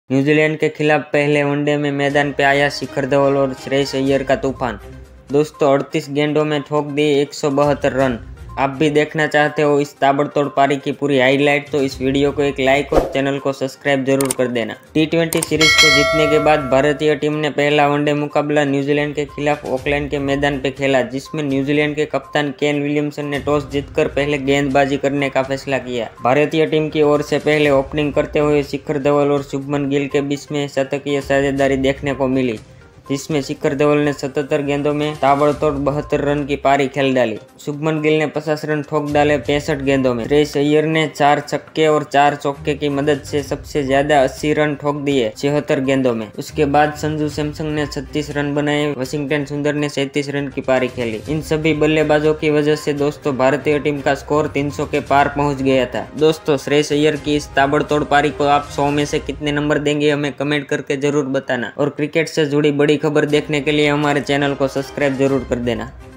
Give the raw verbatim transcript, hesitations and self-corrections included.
New Zealand के खिलाफ पहले वनडे में मैदान पे आया शिखर धवन और श्रेयस अय्यर का तूफान। दोस्तों अड़तीस गेंदों में ठोक दिए एक सौ बहत्तर रन। आप भी देखना चाहते हो इस ताबड़तोड़ पारी की पूरी हाईलाइट तो इस वीडियो को एक लाइक और चैनल को सब्सक्राइब जरूर कर देना। टी ट्वेंटी सीरीज को जीतने के बाद भारतीय टीम ने पहला वनडे मुकाबला न्यूजीलैंड के खिलाफ ऑकलैंड के मैदान पे खेला, जिसमें न्यूजीलैंड के कप्तान केन विलियमसन ने टॉस जीतकर पहले गेंदबाजी करने का फैसला किया। भारतीय टीम की ओर से पहले ओपनिंग करते हुए शिखर धवन और शुभमन गिल के बीच में शतकीय साझेदारी देखने को मिली, जिसमें शिखर धवन ने सतहत्तर गेंदों में ताबड़तोड़ बहत्तर रन की पारी खेल डाली। शुभमन गिल ने पचास रन ठोक डाले पैंसठ गेंदों में। श्रेयस अय्यर ने चार छक्के और चार चौके की मदद से सबसे ज्यादा अस्सी रन ठोक दिए छिहत्तर गेंदों में। उसके बाद संजू सैमसन ने छत्तीस रन बनाए, वॉशिंगटन सुंदर ने सैंतीस रन की पारी खेली। इन सभी बल्लेबाजों की वजह से दोस्तों भारतीय टीम का स्कोर तीन सौ के पार पहुंच गया था। दोस्तों श्रेयस अय्यर की इस ताबड़तोड़ पारी को आप सौ में से कितने नंबर देंगे हमें कमेंट करके जरूर बताना, और क्रिकेट से जुड़ी बड़ी खबर देखने के लिए हमारे चैनल को सब्सक्राइब जरूर कर देना।